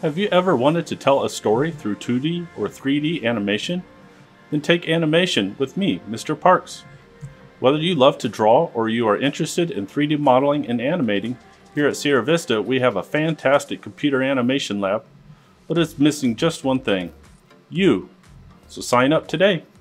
Have you ever wanted to tell a story through 2D or 3D animation? Then take animation with me, Mr. Parks. Whether you love to draw or you are interested in 3D modeling and animating, here at Sierra Vista we have a fantastic computer animation lab, but it's missing just one thing: you. So sign up today.